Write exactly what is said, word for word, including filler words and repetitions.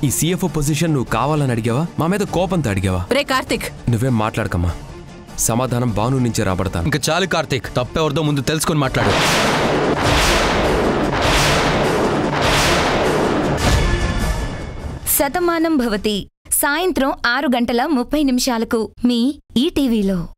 ఈ CFO position నువ్వు కావాలని అడిగావా, మా మీద కోపంతో అడిగావా? రే కార్తిక్, నువ్వేం మాట్లాడకమ్మా. సమాధానం భాను నుంచే రాబడతాను. ఇంకా చాలు కార్తిక్, తప్పెవరిదో ముందు తెలుసుకొని మాట్లాడు. శతమానం భవతి సాయంత్రం ఆరు గంటల ముప్పై నిమిషాలకు మీ ఈటీవీలో.